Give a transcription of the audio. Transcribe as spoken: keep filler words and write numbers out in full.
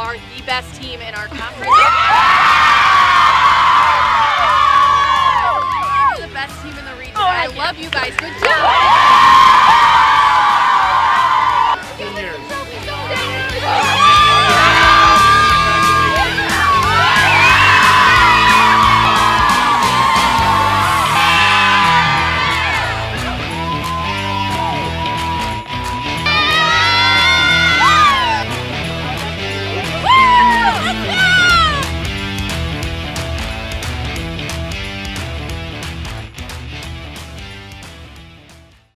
are the best team in our conference. You're the best team in the region. I love you guys. Good job.